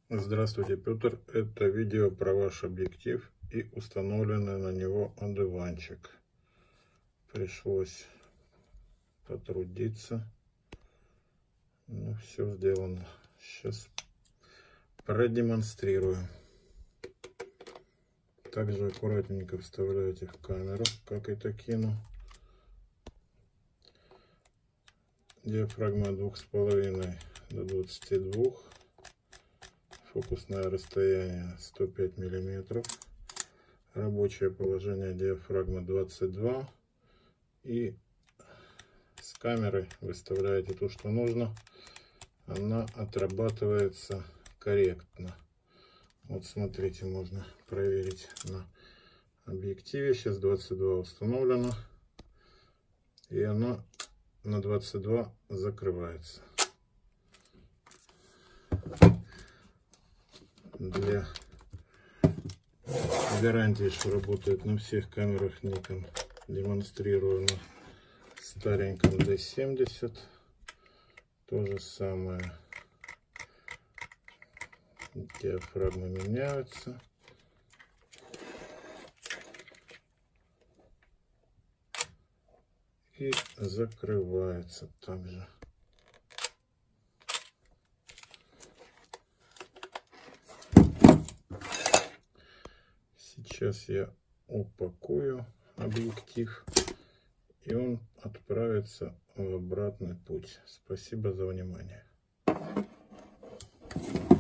Здравствуйте, Петр. Это видео про ваш объектив и установленный на него одуванчик. Пришлось потрудиться. Ну, все сделано. Сейчас продемонстрирую. Также аккуратненько вставляете в камеру, как и Tokino. Диафрагма 2,5 до 22. Фокусное расстояние 105 мм. Рабочее положение диафрагмы 22. И с камеры выставляете то, что нужно. Она отрабатывается корректно. Вот смотрите, можно проверить на объективе. Сейчас 22 установлено. И она на 22 закрывается. Для гарантии, что работает на всех камерах Nikon, демонстрирую на стареньком D70. То же самое. Диафрагмы меняются. И закрывается также. Сейчас я упакую объектив, и он отправится в обратный путь. Спасибо за внимание.